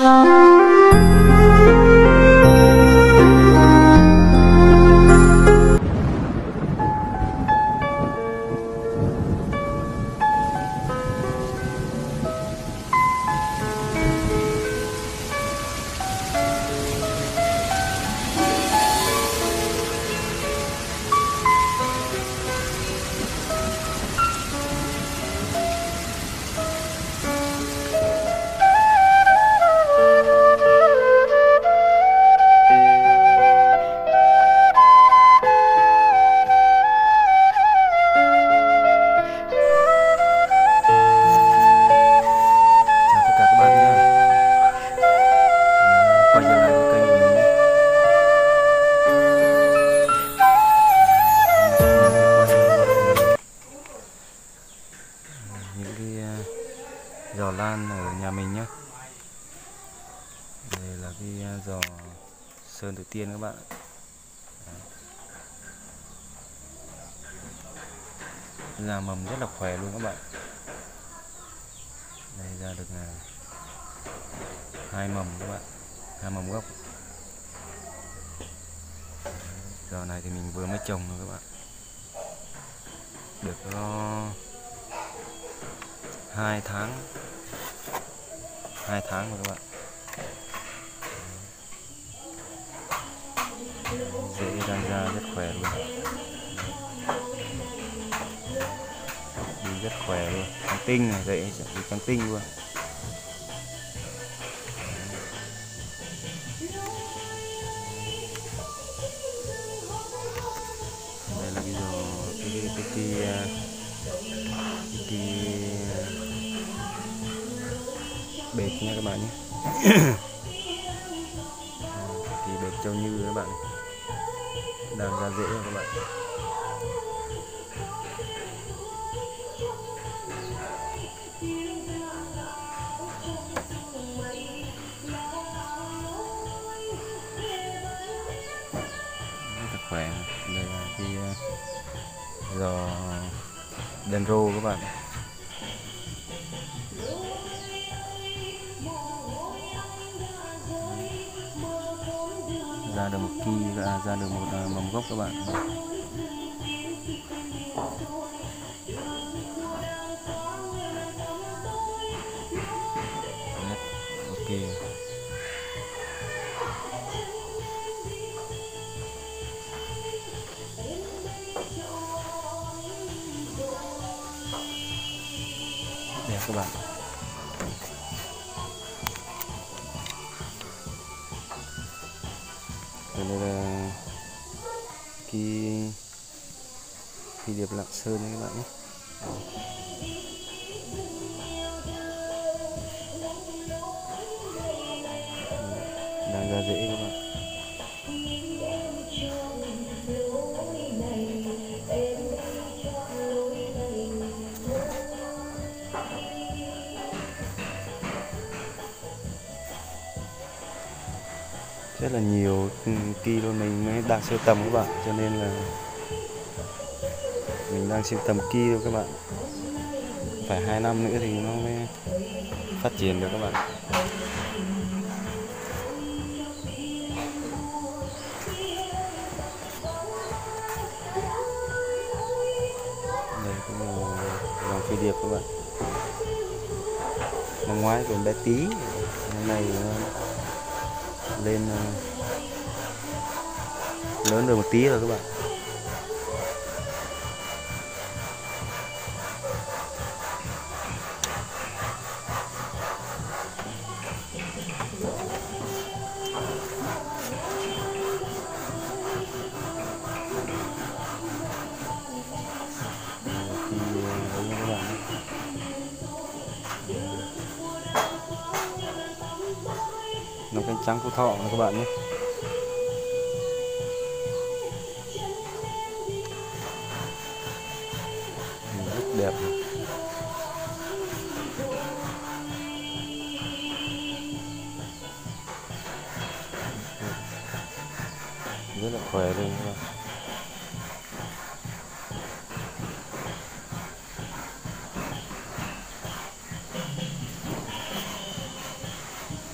Giò lan ở nhà mình nhé. Đây là cái giò sơn tự tiên các bạn. Ra mầm rất là khỏe luôn các bạn. Đây ra được 2 mầm các bạn, 2 mầm gốc. Giò này thì mình vừa mới trồng rồi các bạn. Được nó 2 tháng rồi các bạn. Rễ đang ra rất khỏe luôn, đi rất khỏe luôn, trắng tinh này, rễ đi trắng tinh luôn. Đây là cái bệt nha các bạn nhé. Thì bệt châu Như các bạn đang ra rễ rồi các bạn. Rất là khỏe. Đây là cái giò đen rô các bạn. Ra được một ra được một mầm gốc các bạn. Đấy, ok. Đẹp các bạn. Đây là cái điệp Lạng Sơn các bạn nhé. Đang ra rễ các bạn. Rất là nhiều kỳ luôn, mình mới đang sưu tầm các bạn, cho nên là mình đang sưu tầm kỳ thôi các bạn. Phải 2 năm nữa thì nó mới phát triển được các bạn. Đây cũng là dòng phi điệp các bạn. Năm ngoái còn bé tí, năm nay lên lớn được một tí rồi các bạn. Nấm cánh trắng Phú Thọ này các bạn nhé. Rất đẹp này. Rất là khỏe luôn các bạn.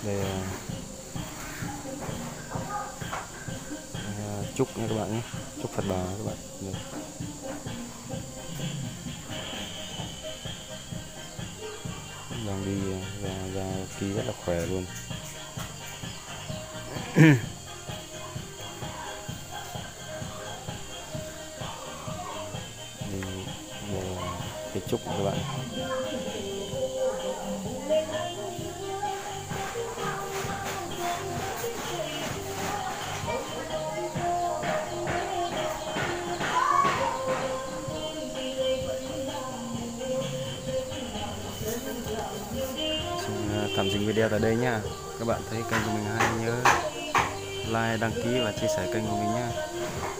Đây chúc nha các bạn nhé, chúc Phật Bà các bạn. Đây. Đang đi ra kia rất là khỏe luôn. Đây là cái trúc các bạn. Tạm dừng video tại đây nha. Các bạn thấy kênh của mình hay nhớ like, đăng ký và chia sẻ kênh của mình nha.